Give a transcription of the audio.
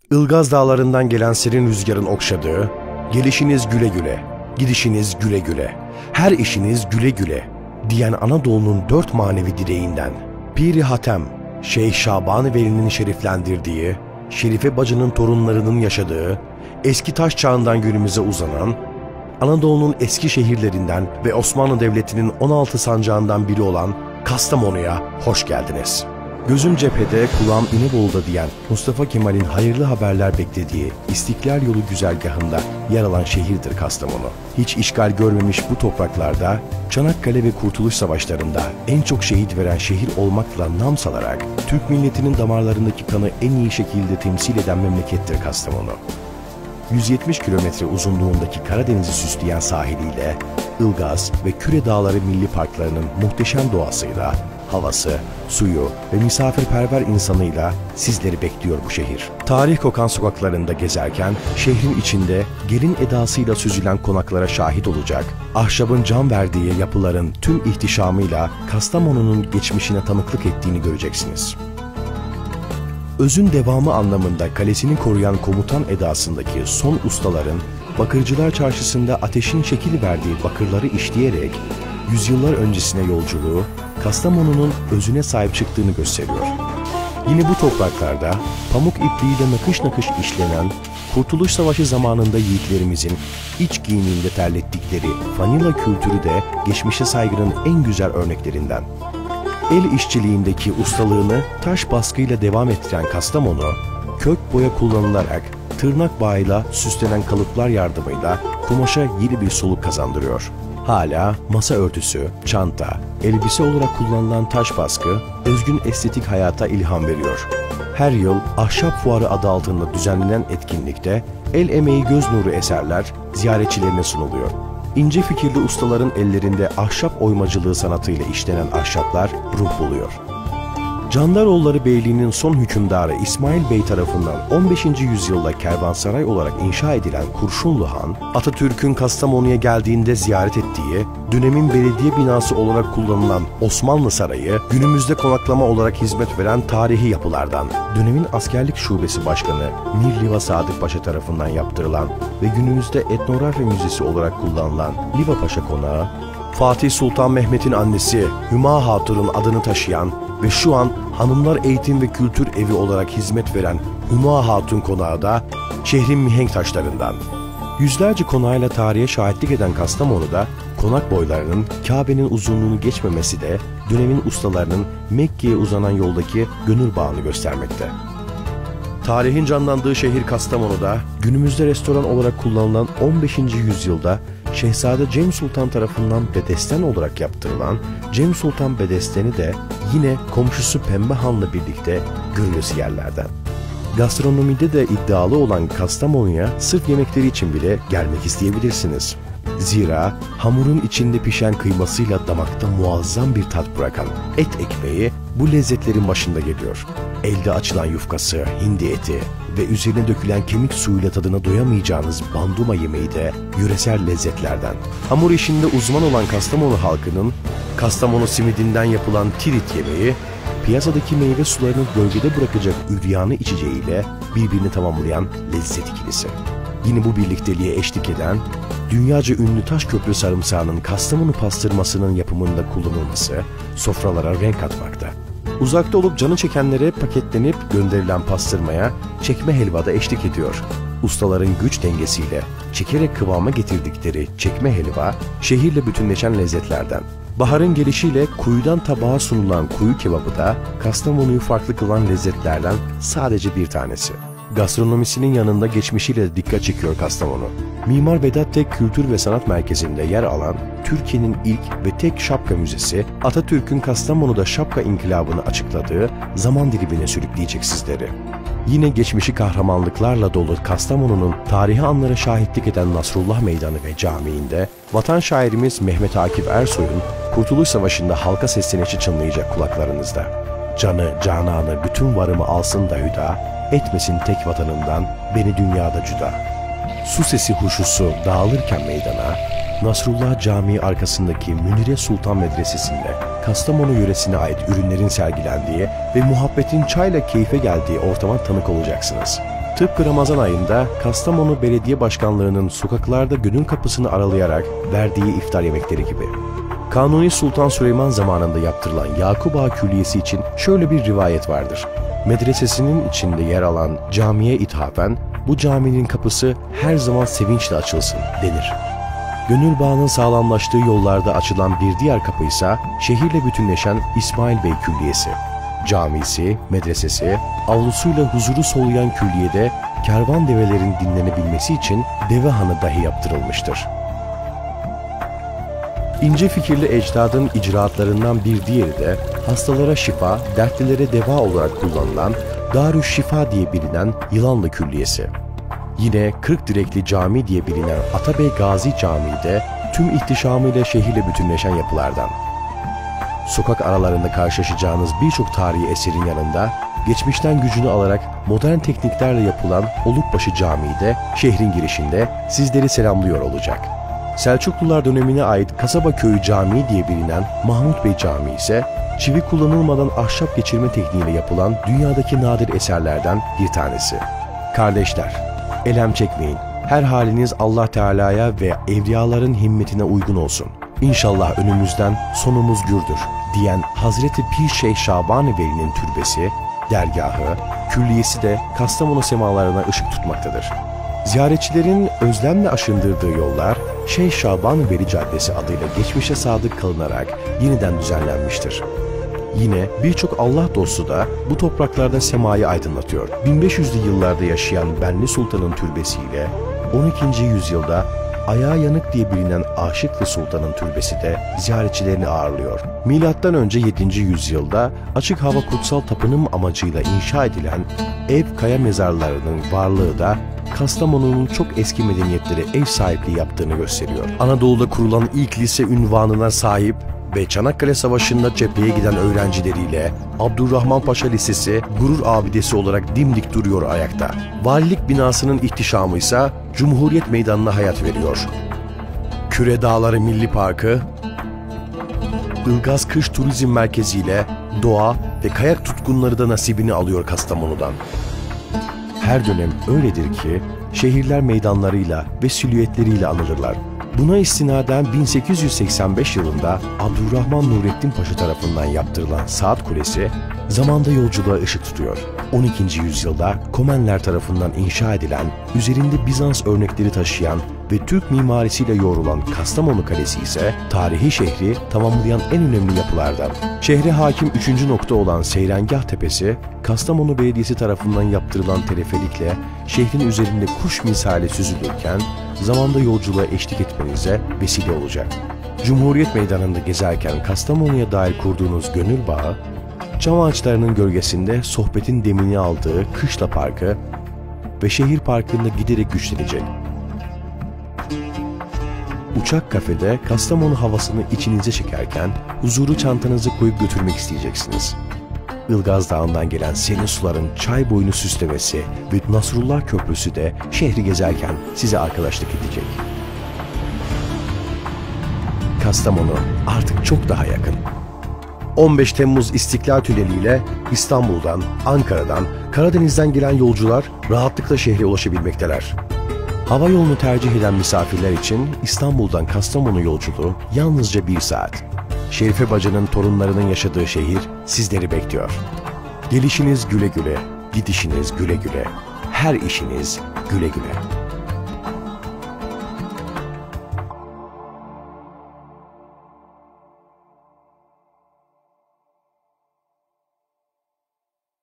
Ilgaz dağlarından gelen serin rüzgarın okşadığı, gelişiniz güle güle, gidişiniz güle güle, her işiniz güle güle diyen Anadolu'nun 4 manevi direğinden Piri Hatem, Şeyh Şaban-ı Veli'nin şeriflendirdiği, Şerife Bacı'nın torunlarının yaşadığı, eski taş çağından günümüze uzanan, Anadolu'nun eski şehirlerinden ve Osmanlı Devleti'nin 16 sancağından biri olan Kastamonu'ya hoş geldiniz. Gözüm cephede, kulağım İnebolu'da diyen Mustafa Kemal'in hayırlı haberler beklediği İstiklal Yolu güzergahında yer alan şehirdir Kastamonu. Hiç işgal görmemiş bu topraklarda, Çanakkale ve Kurtuluş Savaşları'nda en çok şehit veren şehir olmakla nam salarak, Türk milletinin damarlarındaki kanı en iyi şekilde temsil eden memlekettir Kastamonu. 170 kilometre uzunluğundaki Karadeniz'i süsleyen sahiliyle, Ilgaz ve Küre Dağları milli parklarının muhteşem doğasıyla, havası, suyu ve misafirperver insanıyla sizleri bekliyor bu şehir. Tarih kokan sokaklarında gezerken şehrin içinde gelin edasıyla süzülen konaklara şahit olacak, ahşabın can verdiği yapıların tüm ihtişamıyla Kastamonu'nun geçmişine tanıklık ettiğini göreceksiniz. Özün devamı anlamında kalesini koruyan komutan edasındaki son ustaların Bakırcılar Çarşısı'nda ateşin şekil verdiği bakırları işleyerek yüzyıllar öncesine yolculuğu Kastamonu'nun özüne sahip çıktığını gösteriyor. Yine bu topraklarda pamuk ipliğiyle nakış nakış işlenen, Kurtuluş Savaşı zamanında yiğitlerimizin iç giyiminde terlettikleri fanila kültürü de geçmişe saygının en güzel örneklerinden. El işçiliğindeki ustalığını taş baskıyla devam ettiren Kastamonu, kök boya kullanılarak tırnak bağıyla süslenen kalıplar yardımıyla kumaşa yeni bir soluk kazandırıyor. Hala masa örtüsü, çanta, elbise olarak kullanılan taş baskı, özgün estetik hayata ilham veriyor. Her yıl Ahşap Fuarı adı altında düzenlenen etkinlikte el emeği göz nuru eserler ziyaretçilerine sunuluyor. İnce fikirli ustaların ellerinde ahşap oymacılığı sanatıyla işlenen ahşaplar ruh buluyor. Candaroğulları Beyliği'nin son hükümdarı İsmail Bey tarafından 15. yüzyılda kervansaray olarak inşa edilen Kurşunlu Han, Atatürk'ün Kastamonu'ya geldiğinde ziyaret ettiği, dönemin belediye binası olarak kullanılan Osmanlı Sarayı, günümüzde konaklama olarak hizmet veren tarihi yapılardan, dönemin askerlik şubesi başkanı Mir Liva Sadık Paşa tarafından yaptırılan ve günümüzde etnografi müzesi olarak kullanılan Liva Paşa Konağı, Fatih Sultan Mehmet'in annesi Hüma Hatun'un adını taşıyan ve şu an Hanımlar Eğitim ve Kültür Evi olarak hizmet veren Hüma Hatun Konağı da şehrin mihenk taşlarından. Yüzlerce konağıyla tarihe şahitlik eden Kastamonu'da konak boylarının Kabe'nin uzunluğunu geçmemesi de dönemin ustalarının Mekke'ye uzanan yoldaki gönül bağını göstermekte. Tarihin canlandığı şehir Kastamonu'da günümüzde restoran olarak kullanılan 15. yüzyılda Şehzade Cem Sultan tarafından bedesten olarak yaptırılan Cem Sultan Bedesteni de yine komşusu Pembe Han'la birlikte görülesi yerlerden. Gastronomide de iddialı olan Kastamonu'ya sırf yemekleri için bile gelmek isteyebilirsiniz. Zira hamurun içinde pişen kıymasıyla damakta muazzam bir tat bırakan et ekmeği bu lezzetlerin başında geliyor. Elde açılan yufkası, hindi eti ve üzerine dökülen kemik suyuyla tadına doyamayacağınız banduma yemeği de yöresel lezzetlerden. Hamur işinde uzman olan Kastamonu halkının Kastamonu simidinden yapılan tirit yemeği, piyasadaki meyve sularını gölgede bırakacak üryanı içeceğiyle birbirini tamamlayan lezzet ikilisi. Yine bu birlikteliğe eşlik eden, dünyaca ünlü Taşköprü sarımsağının Kastamonu pastırmasının yapımında kullanılması sofralara renk katmakta. Uzakta olup canı çekenlere paketlenip gönderilen pastırmaya çekme helva da eşlik ediyor. Ustaların güç dengesiyle çekerek kıvama getirdikleri çekme helva şehirle bütünleşen lezzetlerden. Baharın gelişiyle kuyudan tabağa sunulan kuyu kebabı da Kastamonu'yu farklı kılan lezzetlerden sadece bir tanesi. Gastronomisinin yanında geçmişiyle dikkat çekiyor Kastamonu. Mimar Vedat Tek Kültür ve Sanat Merkezi'nde yer alan Türkiye'nin ilk ve tek şapka müzesi, Atatürk'ün Kastamonu'da şapka inkılabını açıkladığı zaman dilimine sürükleyecek sizleri. Yine geçmişi kahramanlıklarla dolu Kastamonu'nun tarihi anlara şahitlik eden Nasrullah Meydanı ve Camii'nde vatan şairimiz Mehmet Akif Ersoy'un Kurtuluş Savaşı'nda halka seslenişi çınlayacak kulaklarınızda. Canı, cananı, bütün varımı alsın da hüda, etmesin tek vatanımdan beni dünyada cüda. Su sesi huşusu dağılırken meydana, Nasrullah Camii arkasındaki Münire Sultan Medresesi'nde Kastamonu yöresine ait ürünlerin sergilendiği ve muhabbetin çayla keyfe geldiği ortama tanık olacaksınız. Tıpkı Ramazan ayında Kastamonu Belediye Başkanlığı'nın sokaklarda gönül kapısını aralayarak verdiği iftar yemekleri gibi. Kanuni Sultan Süleyman zamanında yaptırılan Yakup Ağa Külliyesi için şöyle bir rivayet vardır. Medresesinin içinde yer alan camiye ithafen bu caminin kapısı her zaman sevinçle açılsın denir. Gönül bağının sağlamlaştığı yollarda açılan bir diğer kapı ise şehirle bütünleşen İsmail Bey Külliyesi. Camisi, medresesi, avlusuyla huzuru soluyan külliyede kervan develerin dinlenebilmesi için deve hanı dahi yaptırılmıştır. İnce fikirli ecdadın icraatlarından bir diğeri de hastalara şifa, dertlilere deva olarak kullanılan Darüşşifa diye bilinen Yılanlı Külliyesi. Yine Kırkdirekli Cami diye bilinen Atabey Gazi Camii de tüm ihtişamıyla şehirle bütünleşen yapılardan. Sokak aralarında karşılaşacağınız birçok tarihi eserin yanında geçmişten gücünü alarak modern tekniklerle yapılan Olukbaşı Camii de şehrin girişinde sizleri selamlıyor olacak. Selçuklular dönemine ait Kasaba Köyü Camii diye bilinen Mahmut Bey Camii ise çivi kullanılmadan ahşap geçirme tekniğiyle yapılan dünyadaki nadir eserlerden bir tanesi. Kardeşler, elem çekmeyin. Her haliniz Allah Teala'ya ve evliyaların himmetine uygun olsun. İnşallah önümüzden sonumuz gürdür diyen Hazreti Pir Şeyh Şaban-ı Veli'nin türbesi, dergahı, külliyesi de Kastamonu semalarına ışık tutmaktadır. Ziyaretçilerin özlemle aşındırdığı yollar Şeyh Şaban-ı Veli Caddesi adıyla geçmişe sadık kalınarak yeniden düzenlenmiştir. Yine birçok Allah dostu da bu topraklarda semayı aydınlatıyor. 1500'lü yıllarda yaşayan Benli Sultan'ın türbesiyle 12. yüzyılda ayağı yanık diye bilinen Aşıklı Sultan'ın türbesi de ziyaretçilerini ağırlıyor. Milattan önce 7. yüzyılda açık hava kutsal tapınım amacıyla inşa edilen Ev Kaya mezarlarının varlığı da Kastamonu'nun çok eski medeniyetlere ev sahipliği yaptığını gösteriyor. Anadolu'da kurulan ilk lise unvanına sahip ve Çanakkale Savaşı'nda cepheye giden öğrencileriyle Abdurrahman Paşa Lisesi gurur abidesi olarak dimdik duruyor ayakta. Valilik binasının ihtişamı ise Cumhuriyet Meydanı'na hayat veriyor. Küre Dağları Milli Parkı, Ilgaz Kış Turizm Merkezi ile doğa ve kayak tutkunları da nasibini alıyor Kastamonu'dan. Her dönem öyledir ki şehirler meydanlarıyla ve silüetleriyle anılırlar. Buna istinaden 1885 yılında Abdurrahman Nurettin Paşa tarafından yaptırılan Saat Kulesi zamanda yolculuğa ışık tutuyor. 12. yüzyılda Komenler tarafından inşa edilen, üzerinde Bizans örnekleri taşıyan ve Türk mimarisiyle yoğrulan Kastamonu Kalesi ise tarihi şehri tamamlayan en önemli yapılardan. Şehre hakim 3. nokta olan Seyrengah Tepesi, Kastamonu Belediyesi tarafından yaptırılan teleferikle şehrin üzerinde kuş misali süzülürken zamanda yolculuğa eşlik etmenize vesile olacak. Cumhuriyet Meydanı'nda gezerken Kastamonu'ya dair kurduğunuz gönül bağı, çam ağaçlarının gölgesinde sohbetin demini aldığı Kışla Parkı ve şehir parkında giderek güçlenecek. Uçak kafede Kastamonu havasını içinize çekerken huzuru çantanıza koyup götürmek isteyeceksiniz. Ilgaz Dağı'ndan gelen serin suların çay boyunu süslemesi ve Nasrullah Köprüsü de şehri gezerken size arkadaşlık edecek. Kastamonu artık çok daha yakın. 15 Temmuz İstiklal Tüneli ile İstanbul'dan, Ankara'dan, Karadeniz'den gelen yolcular rahatlıkla şehre ulaşabilmekteler. Hava yolunu tercih eden misafirler için İstanbul'dan Kastamonu yolculuğu yalnızca 1 saat. Şerife Bacı'nın torunlarının yaşadığı şehir sizleri bekliyor. Gelişiniz güle güle, gidişiniz güle güle, her işiniz güle güle.